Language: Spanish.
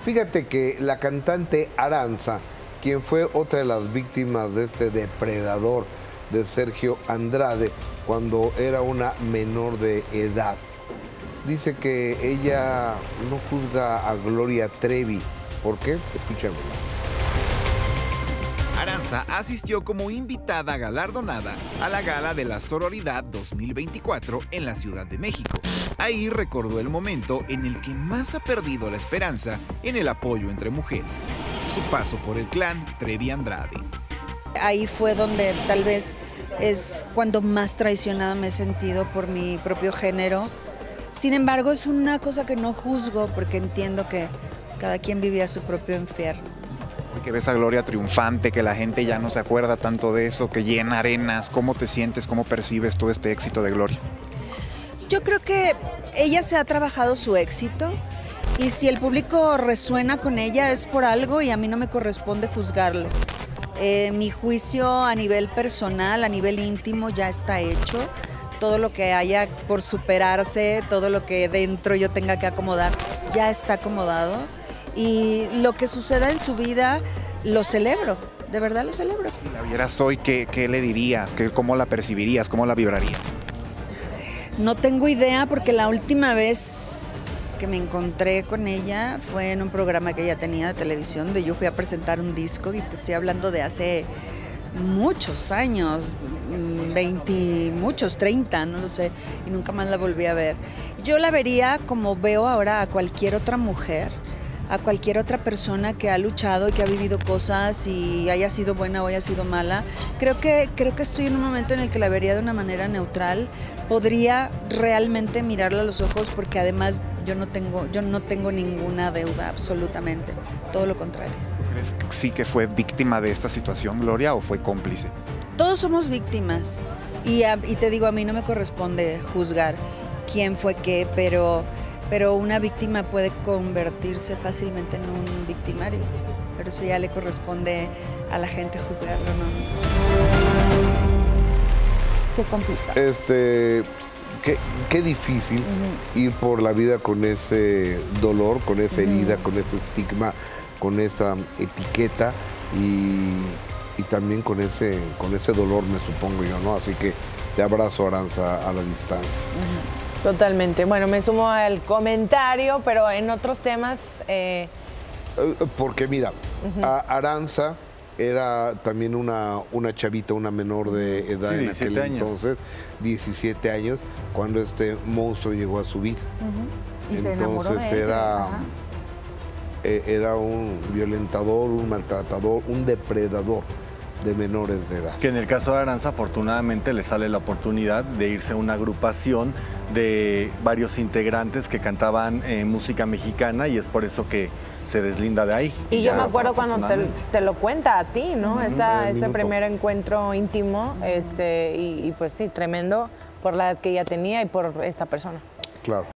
Fíjate que la cantante Aranza, quien fue otra de las víctimas de este depredador de Sergio Andrade cuando era una menor de edad, dice que ella no juzga a Gloria Trevi. ¿Por qué? Escuchemos. Aranza asistió como invitada galardonada a la Gala de la Sororidad 2024 en la Ciudad de México. Ahí recordó el momento en el que más ha perdido la esperanza en el apoyo entre mujeres, su paso por el clan Trevi Andrade. Ahí fue donde tal vez es cuando más traicionada me he sentido por mi propio género. Sin embargo, es una cosa que no juzgo porque entiendo que cada quien vivía su propio infierno. Que ves a Gloria triunfante, que la gente ya no se acuerda tanto de eso, que llena arenas. ¿Cómo te sientes? ¿Cómo percibes todo este éxito de Gloria? Yo creo que ella se ha trabajado su éxito y si el público resuena con ella es por algo y a mí no me corresponde juzgarlo. Mi juicio a nivel personal, a nivel íntimo ya está hecho. Todo lo que haya por superarse, todo lo que dentro yo tenga que acomodar, ya está acomodado. Y lo que suceda en su vida, lo celebro, de verdad lo celebro. Si la vieras hoy, ¿qué le dirías? ¿Cómo la percibirías? ¿Cómo la vibrarías? No tengo idea porque la última vez que me encontré con ella fue en un programa que ella tenía de televisión, donde yo fui a presentar un disco y te estoy hablando de hace muchos años, 20, muchos, 30, no lo sé, y nunca más la volví a ver. Yo la vería como veo ahora a cualquier otra mujer, a cualquier otra persona que ha luchado y que ha vivido cosas y haya sido buena o haya sido mala. Creo que estoy en un momento en el que la vería de una manera neutral. Podría realmente mirarla a los ojos porque además yo no tengo ninguna deuda, absolutamente. Todo lo contrario. ¿Tú crees que sí que fue víctima de esta situación, Gloria, o fue cómplice? Todos somos víctimas y te digo, a mí no me corresponde juzgar quién fue qué, pero una víctima puede convertirse fácilmente en un victimario. Pero eso ya le corresponde a la gente juzgarlo, ¿no? Qué complicado. Qué difícil ir por la vida con ese dolor, con esa herida, con ese estigma, con esa etiqueta y también con ese dolor, me supongo yo, ¿no? Así que te abrazo, Aranza, a la distancia. Totalmente. Bueno, me sumo al comentario, pero en otros temas... Porque mira, Aranza era también una chavita, una menor de edad en aquel entonces, 17 años, cuando este monstruo llegó a su vida. Y se enamoró de él. Era un violentador, un maltratador, un depredador de menores de edad. Que en el caso de Aranza, afortunadamente, le sale la oportunidad de irse a una agrupación de varios integrantes que cantaban música mexicana y es por eso que se deslinda de ahí. Y yo me acuerdo cuando te lo cuenta a ti, ¿no? Este primer encuentro íntimo, y pues sí, tremendo por la edad que ella tenía y por esta persona. Claro.